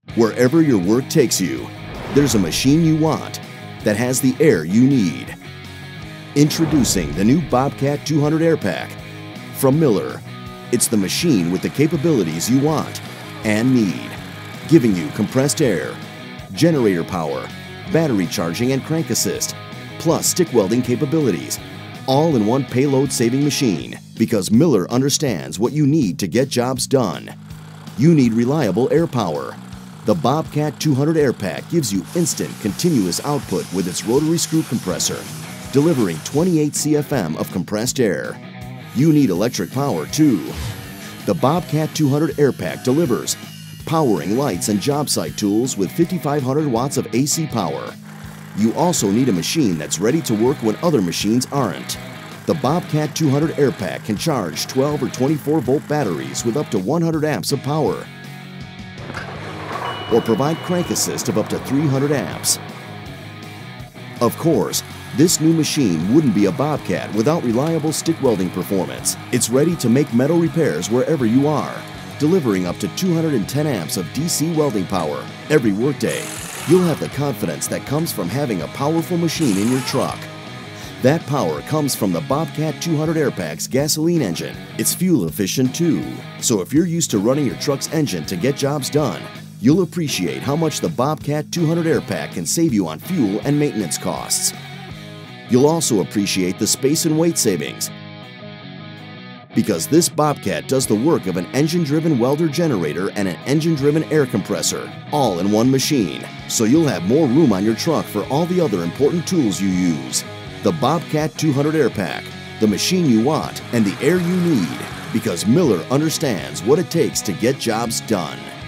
Wherever your work takes you, there's a machine you want that has the air you need. Introducing the new Bobcat 200 Air Pak from Miller. It's the machine with the capabilities you want and need, giving you compressed air, generator power, battery charging and crank assist, plus stick welding capabilities, all in one payload-saving machine, because Miller understands what you need to get jobs done. You need reliable air power. The Bobcat 200 Air Pak gives you instant, continuous output with its rotary screw compressor, delivering 28 CFM of compressed air. You need electric power too. The Bobcat 200 Air Pak delivers powering lights and job site tools with 5,500 watts of AC power. You also need a machine that's ready to work when other machines aren't. The Bobcat 200 Air Pak can charge 12 or 24 volt batteries with up to 100 amps of power, or provide crank assist of up to 300 amps. Of course, this new machine wouldn't be a Bobcat without reliable stick welding performance. It's ready to make metal repairs wherever you are, delivering up to 210 amps of DC welding power every workday. You'll have the confidence that comes from having a powerful machine in your truck. That power comes from the Bobcat 200 Air Pak's gasoline engine. It's fuel efficient too. So if you're used to running your truck's engine to get jobs done, you'll appreciate how much the Bobcat 200 Air Pak can save you on fuel and maintenance costs. You'll also appreciate the space and weight savings, because this Bobcat does the work of an engine-driven welder generator and an engine-driven air compressor, all in one machine. So you'll have more room on your truck for all the other important tools you use. The Bobcat 200 Air Pak, the machine you want and the air you need, because Miller understands what it takes to get jobs done.